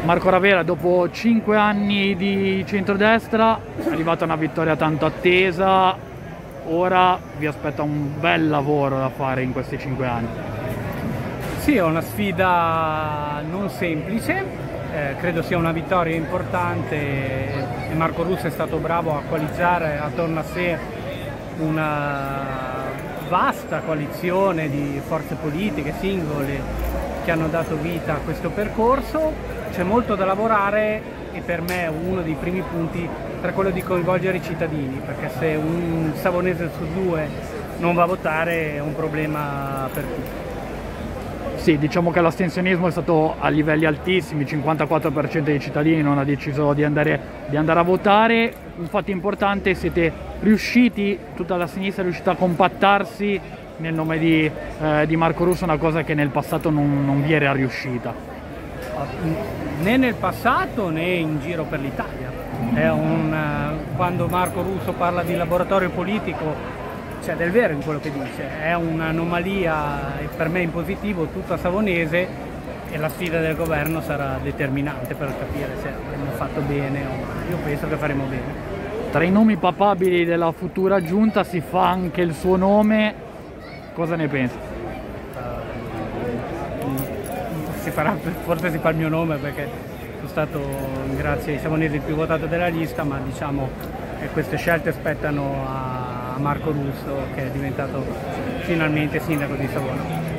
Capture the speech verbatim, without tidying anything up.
Marco Ravera, dopo cinque anni di centrodestra, è arrivata una vittoria tanto attesa, ora vi aspetta un bel lavoro da fare in questi cinque anni. Sì, è una sfida non semplice, eh, credo sia una vittoria importante e Marco Russo è stato bravo a coalizzare attorno a sé una vasta coalizione di forze politiche, singole, che hanno dato vita a questo percorso. C'è molto da lavorare e per me uno dei primi punti era quello di coinvolgere i cittadini, perché se un savonese su due non va a votare è un problema per tutti. Sì, diciamo che l'astensionismo è stato a livelli altissimi, il cinquantaquattro per cento dei cittadini non ha deciso di andare, di andare a votare. Un fatto importante, siete riusciti, tutta la sinistra è riuscita a compattarsi nel nome di, eh, di Marco Russo, una cosa che nel passato non, non vi era riuscita. Né nel passato né in giro per l'Italia. È un, quando Marco Russo parla di laboratorio politico c'è del vero in quello che dice, è un'anomalia e per me in positivo tutta savonese e la sfida del governo sarà determinante per capire se avremo fatto bene o male. Io penso che faremo bene. Tra i nomi papabili della futura giunta si fa anche il suo nome, cosa ne pensi? Si farà, forse si fa il mio nome perché sono stato, grazie ai savonesi, il più votato della lista, ma diciamo che queste scelte spettano a Marco Russo, che è diventato finalmente sindaco di Savona.